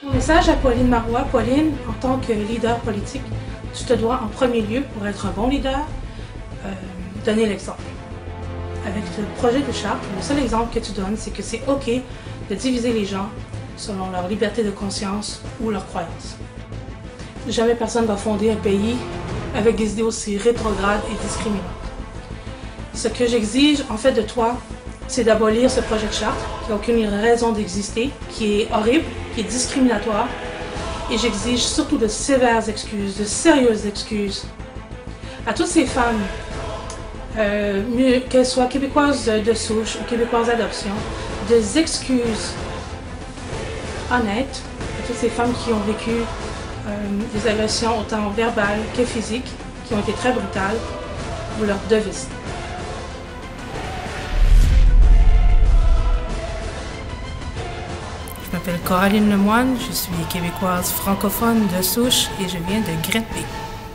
Mon message à Pauline Marois. Pauline, en tant que leader politique, tu te dois en premier lieu, pour être un bon leader, donner l'exemple. Avec le projet de charte, le seul exemple que tu donnes, c'est que c'est OK de diviser les gens selon leur liberté de conscience ou leurs croyances. Jamais personne ne va fonder un pays avec des idées aussi rétrogrades et discriminantes. Ce que j'exige en fait de toi, c'est d'abolir ce projet de charte qui n'a aucune raison d'exister, qui est horrible, qui est discriminatoire. Et j'exige surtout de sévères excuses, de sérieuses excuses à toutes ces femmes, qu'elles soient québécoises de souche ou québécoises d'adoption, des excuses honnêtes à toutes ces femmes qui ont vécu des agressions autant verbales que physiques, qui ont été très brutales. Vous leur devez ça. Je m'appelle Coraline Lemoine, je suis québécoise francophone de souche et je viens de Gretby.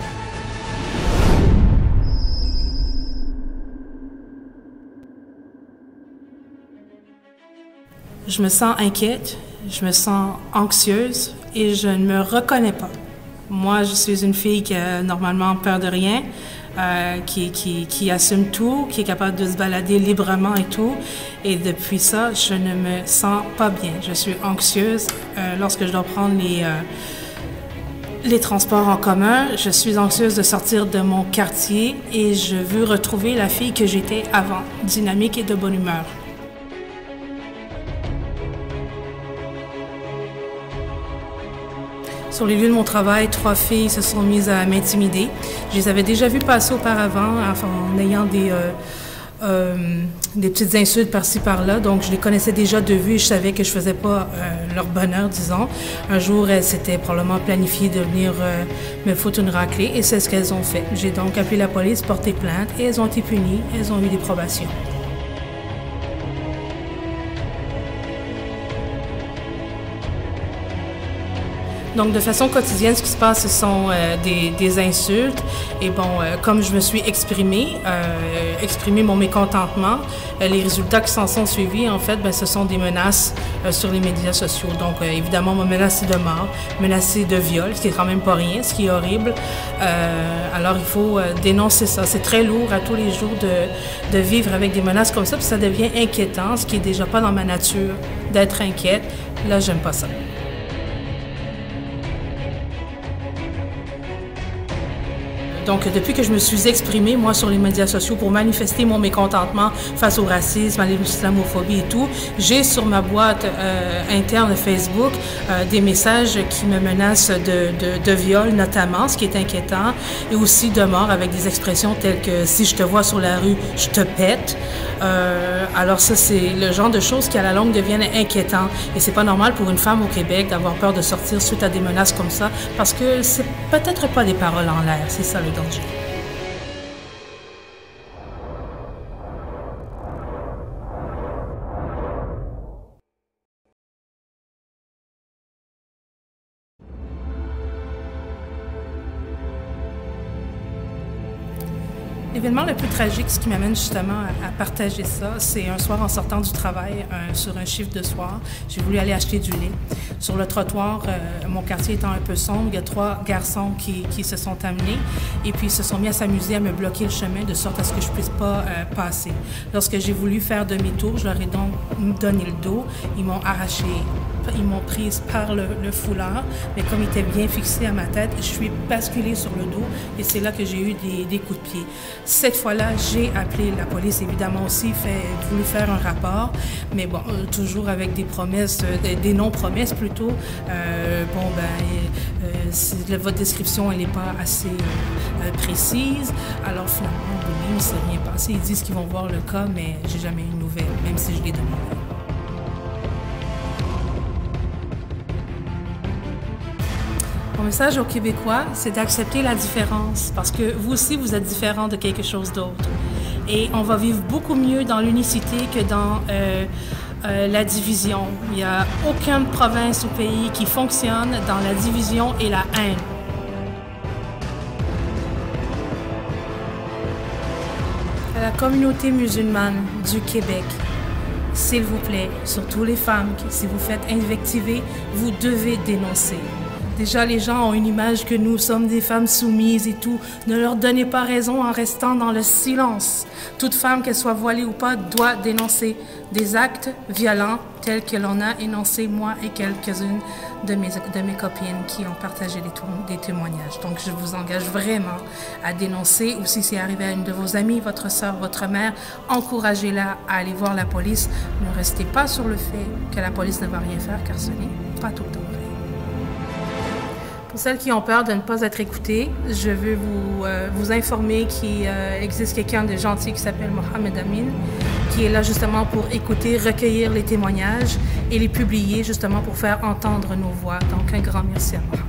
Je me sens inquiète, je me sens anxieuse et je ne me reconnais pas. Moi, je suis une fille qui a normalement peur de rien, qui assume tout, qui est capable de se balader librement et tout. Et depuis ça, je ne me sens pas bien. Je suis anxieuse lorsque je dois prendre les transports en commun. Je suis anxieuse de sortir de mon quartier et je veux retrouver la fille que j'étais avant, dynamique et de bonne humeur. Sur les lieux de mon travail, 3 filles se sont mises à m'intimider. Je les avais déjà vues passer auparavant, en ayant des petites insultes par-ci par-là. Donc, je les connaissais déjà de vue et je savais que je faisais pas leur bonheur, disons. Un jour, elles s'étaient probablement planifiées de venir me foutre une raclée et c'est ce qu'elles ont fait. J'ai donc appelé la police, porté plainte et elles ont été punies. Elles ont eu des probations. Donc, de façon quotidienne, ce qui se passe, ce sont des insultes. Et bon, comme je me suis exprimé mon mécontentement, les résultats qui s'en sont suivis, en fait, ce sont des menaces sur les médias sociaux. Donc, évidemment, on m'a menacé de mort, menacé de viol, ce qui est quand même pas rien, ce qui est horrible. Alors, il faut dénoncer ça. C'est très lourd à tous les jours de vivre avec des menaces comme ça, puis ça devient inquiétant, ce qui est déjà pas dans ma nature d'être inquiète. Là, j'aime pas ça. Donc, depuis que je me suis exprimée, moi, sur les médias sociaux pour manifester mon mécontentement face au racisme, à l'islamophobie et tout, j'ai sur ma boîte interne Facebook des messages qui me menacent de viol, notamment, ce qui est inquiétant, et aussi de mort avec des expressions telles que « si je te vois sur la rue, je te pète ». Alors ça, c'est le genre de choses qui, à la longue, deviennent inquiétants. Et c'est pas normal pour une femme au Québec d'avoir peur de sortir suite à des menaces comme ça, parce que c'est peut-être pas des paroles en l'air, c'est ça le danger. L'événement le plus tragique, ce qui m'amène justement à partager ça, c'est un soir en sortant du travail, sur un chiffre de soir, j'ai voulu aller acheter du lait. Sur le trottoir, mon quartier étant un peu sombre, il y a 3 garçons qui se sont amenés et puis ils se sont mis à s'amuser à me bloquer le chemin de sorte à ce que je puisse pas passer. Lorsque j'ai voulu faire demi-tour, je leur ai donc donné le dos, ils m'ont arraché. Ils m'ont prise par le foulard, mais comme il était bien fixé à ma tête, je suis basculée sur le dos et c'est là que j'ai eu des coups de pied. Cette fois-là, j'ai appelé la police, évidemment aussi, voulu faire un rapport, mais bon, toujours avec des promesses, des non-promesses plutôt. Votre description, elle n'est pas assez précise. Alors finalement, il ne s'est rien passé. Ils disent qu'ils vont voir le cas, mais j'ai jamais eu de nouvelles, même si je l'ai demandé. Mon message aux Québécois, c'est d'accepter la différence, parce que vous aussi, vous êtes différents de quelque chose d'autre. Et on va vivre beaucoup mieux dans l'unicité que dans la division. Il n'y a aucune province ou pays qui fonctionne dans la division et la haine. À la communauté musulmane du Québec, s'il vous plaît, surtout les femmes, si vous faites invectiver, vous devez dénoncer. Déjà, les gens ont une image que nous sommes des femmes soumises et tout. Ne leur donnez pas raison en restant dans le silence. Toute femme, qu'elle soit voilée ou pas, doit dénoncer des actes violents tels que l'on a énoncé, moi et quelques-unes de mes copines qui ont partagé des témoignages. Donc, je vous engage vraiment à dénoncer, ou si c'est arrivé à une de vos amies, votre soeur, votre mère, encouragez-la à aller voir la police. Ne restez pas sur le fait que la police ne va rien faire, car ce n'est pas tout le temps vrai. Pour celles qui ont peur de ne pas être écoutées, je veux vous informer qu'il existe quelqu'un de gentil qui s'appelle Mohamed Amin, qui est là justement pour écouter, recueillir les témoignages et les publier justement pour faire entendre nos voix. Donc un grand merci à Mohamed.